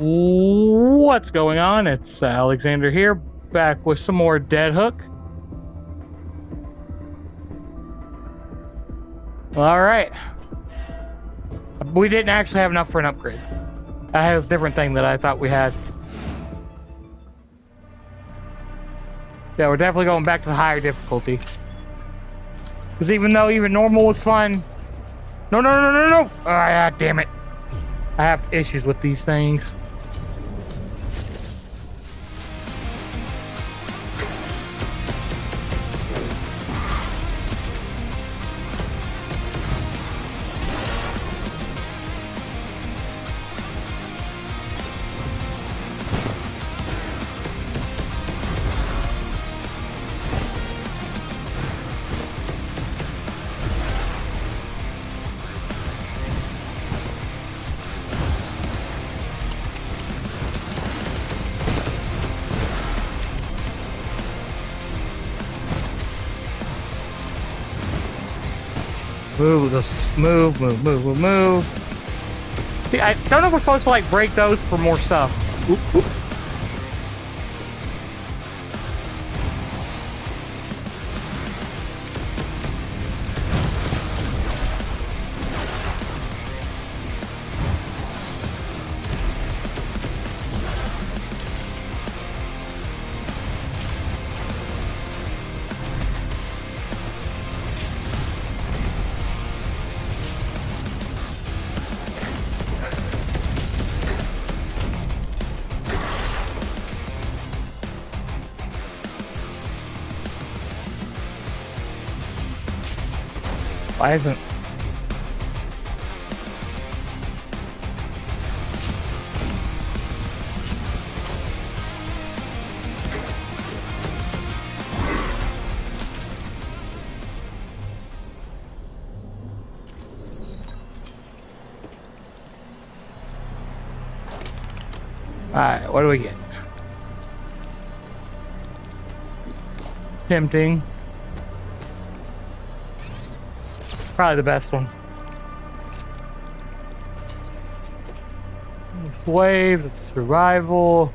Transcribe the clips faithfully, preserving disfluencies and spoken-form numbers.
What's going on? It's Alexander here, back with some more Dead Hook. Alright. We didn't actually have enough for an upgrade. That has a different thing that I thought we had. Yeah, we're definitely going back to the higher difficulty. Because even though even normal was fun... No, no, no, no, no! Oh, yeah, damn it. I have issues with these things. Move, just move, move, move, move, move. See, I don't know if we're supposed to like break those for more stuff. Oop, oop. Why isn't... Alright, what do we get? Tempting. Probably the best one. This wave, it's survival.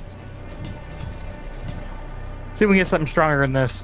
See if we can get something stronger in this.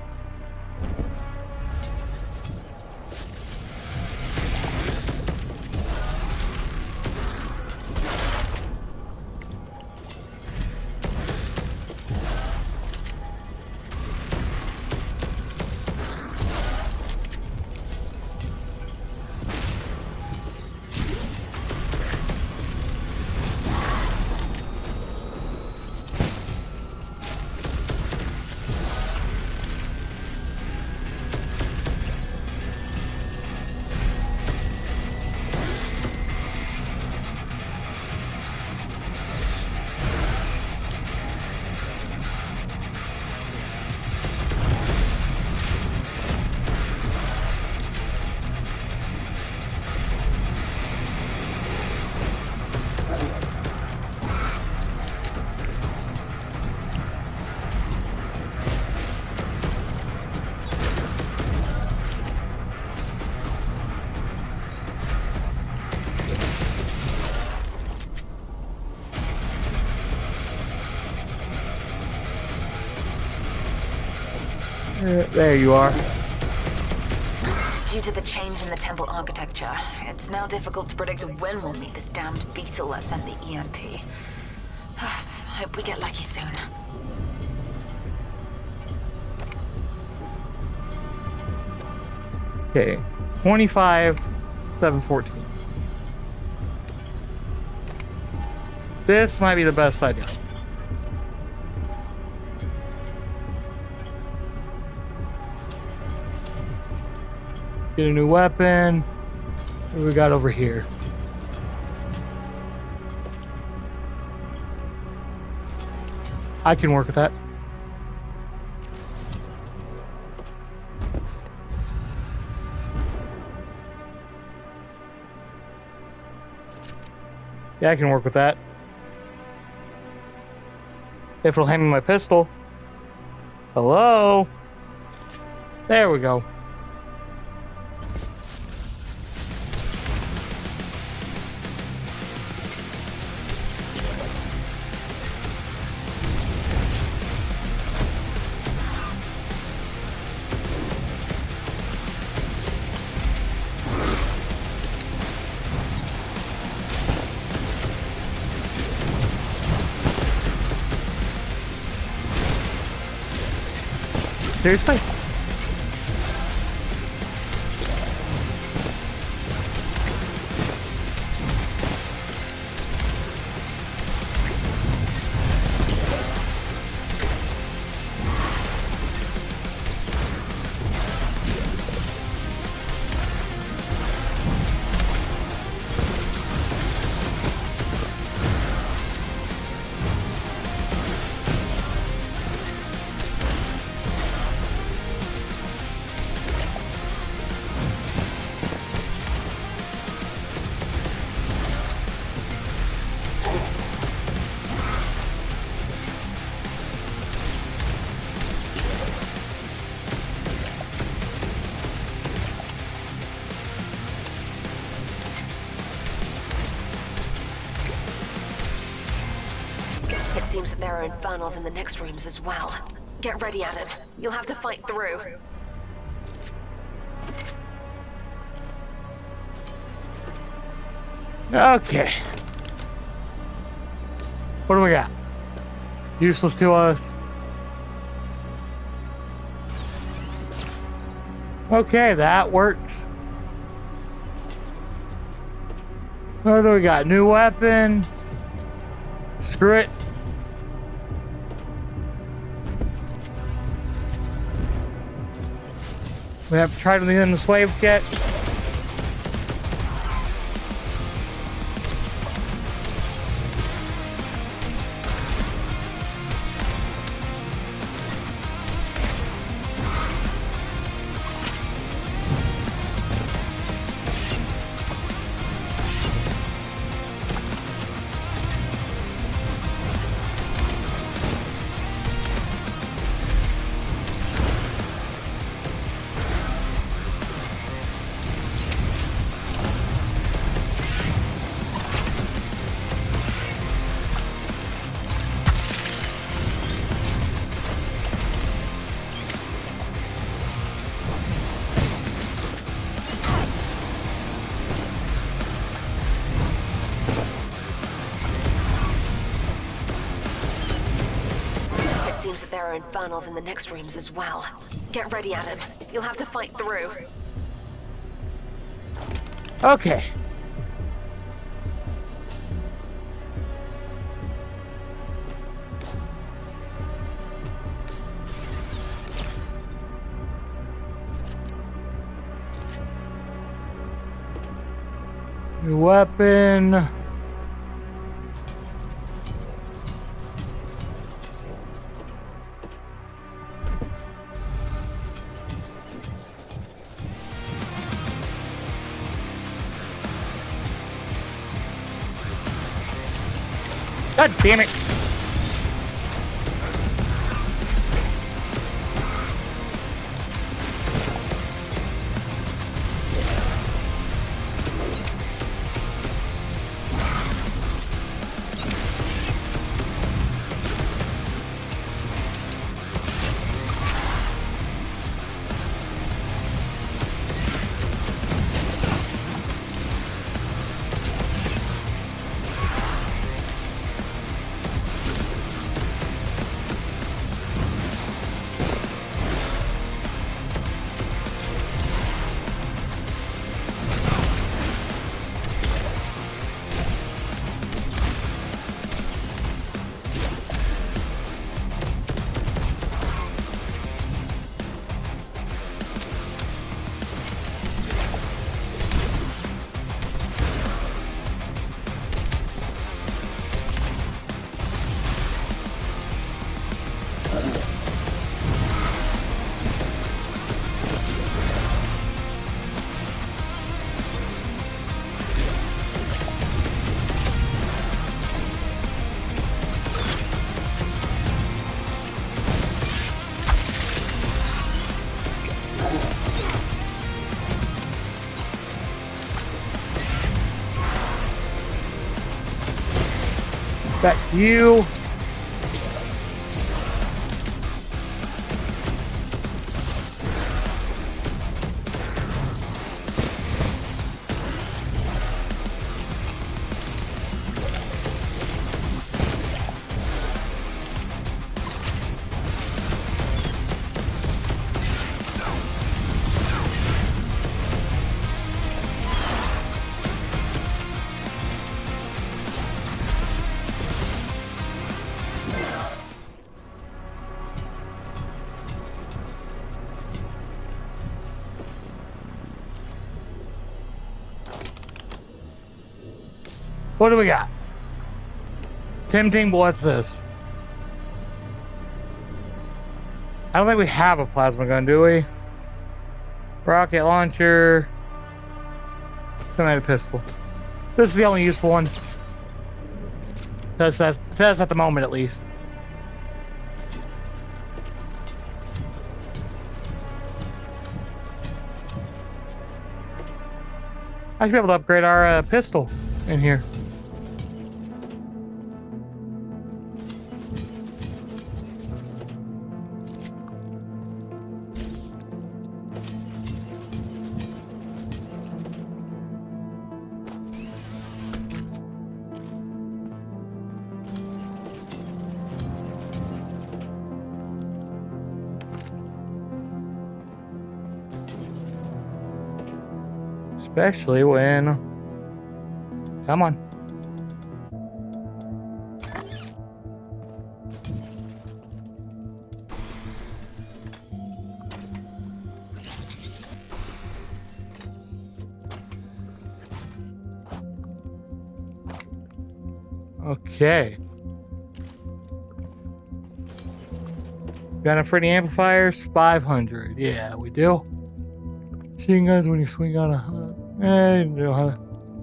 There you are. Due to the change in the temple architecture, it's now difficult to predict when we'll meet this damned beetle that sent the E M P. Hope we get lucky soon. Okay, twenty-five, seven fourteen. This might be the best idea. Get a new weapon. What do we got over here? I can work with that. Yeah, I can work with that. If it'll hand me my pistol. Hello? There we go. Seriously? It seems that there are infernals in the next rooms as well. Get ready, Adam. You'll have to fight through. Okay. What do we got? Useless to us. Okay, that works. What do we got? New weapon. Screw it. We haven't tried anything in this wave yet. There are infernals in the next rooms as well. Get ready, Adam. You'll have to fight through. Okay. New weapon. God damn it. Back to you. What do we got? Tempting, but what's this? I don't think we have a plasma gun, do we? Rocket launcher. Automatic pistol. This is the only useful one. That's, that's, that's at the moment, at least. I should be able to upgrade our uh, pistol in here. Especially when... Come on. Okay. Got enough for the amplifiers? five hundred. Yeah, we do. Machine guns when you swing on a... Eh, you know how.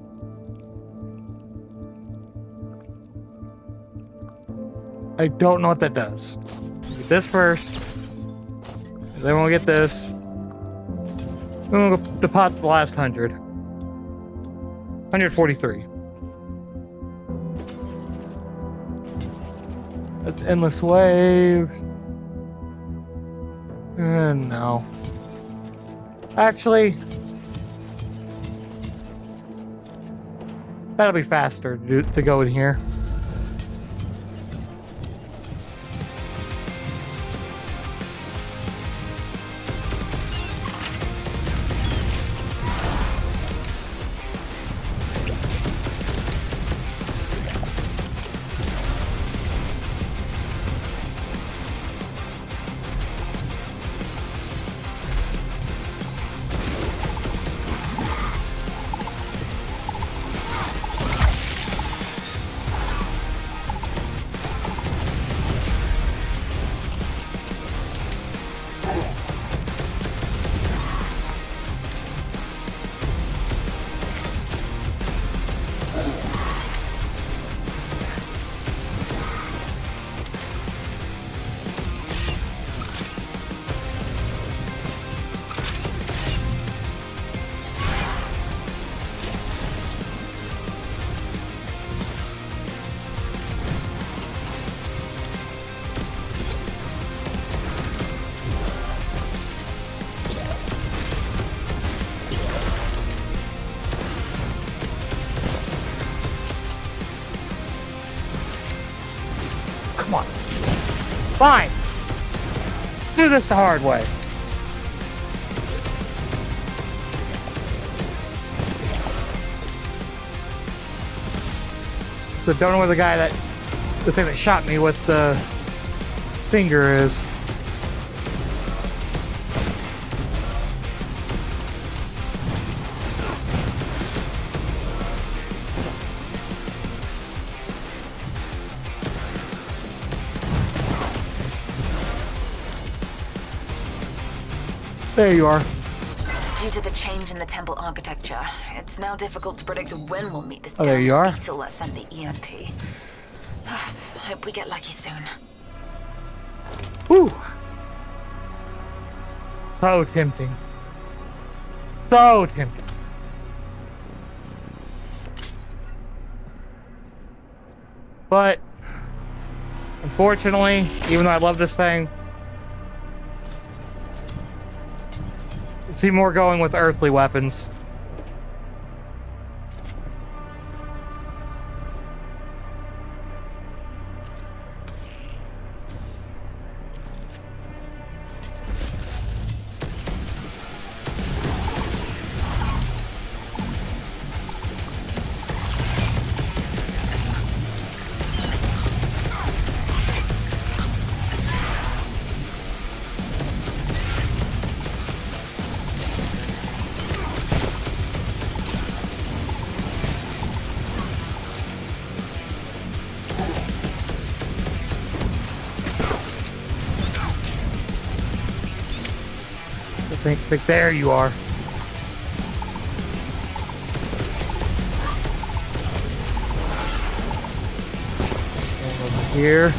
I don't know what that does. Get this first. Then we'll get this. Then we'll deposit the last hundred. one hundred forty-three. That's endless waves. Uh, no. Actually, that'll be faster to, to go in here. Come on. Fine. Do this the hard way. So don't know where the guy that, the thing that shot me with the finger is. There you are. Due to the change in the temple architecture, it's now difficult to predict when we'll meet this Oh, there you are. beetle that sent the E M P. Hope we get lucky soon. Whew. So tempting. So tempting. But, unfortunately, even though I love this thing, I see more going with earthly weapons. think, think there you are. And over here.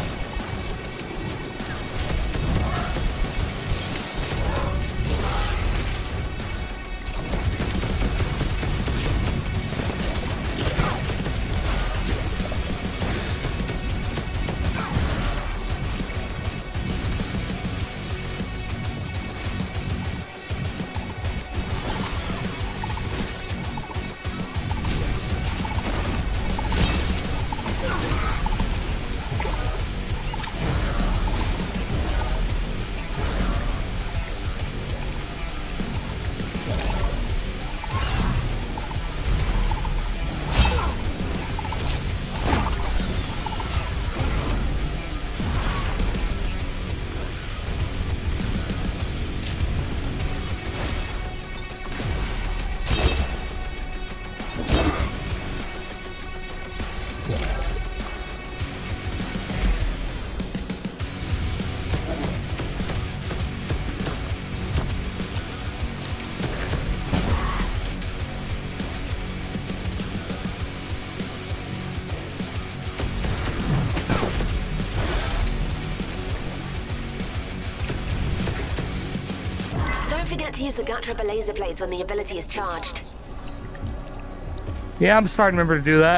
Don't forget to use the Gatraba laser blades when the ability is charged. Yeah, I'm starting to remember to do that.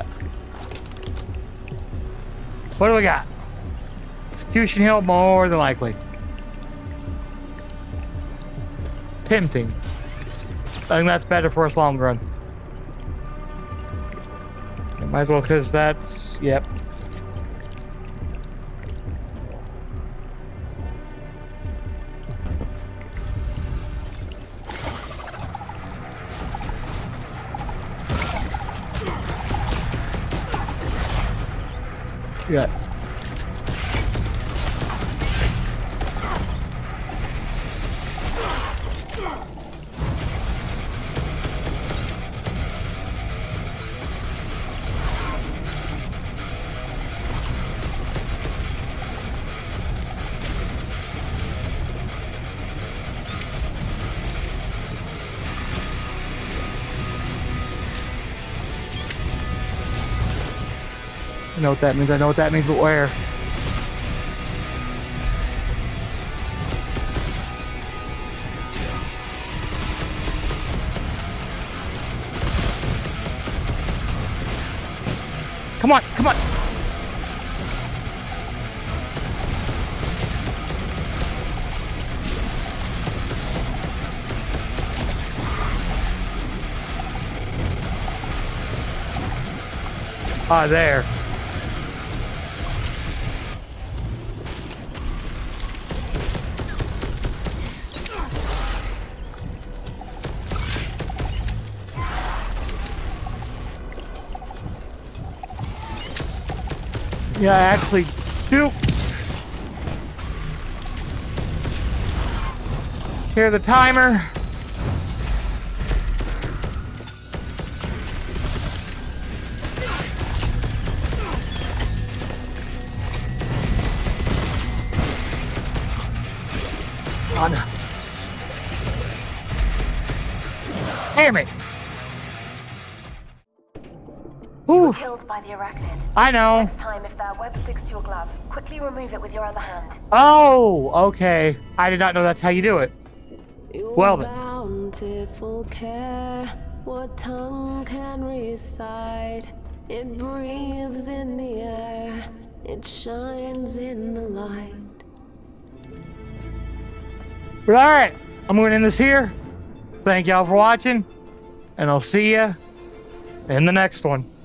What do we got? Execution Hill, more than likely. Tempting. I think that's better for us long run. Might as well, because that's... Yep. Yeah. I know what that means. I know what that means, but where? Come on, come on. Ah, there. Yeah, I actually do. Hear the timer. On. Damn it. You were killed by the arachnid. I know. Next time, if their web sticks to your glove, quickly remove it with your other hand. Oh, okay. I did not know that's how you do it. Well then. Bountiful care, what tongue can recite? It breathes in the air, it shines in the light. But alright, I'm going to end this here. Thank y'all for watching, and I'll see ya in the next one.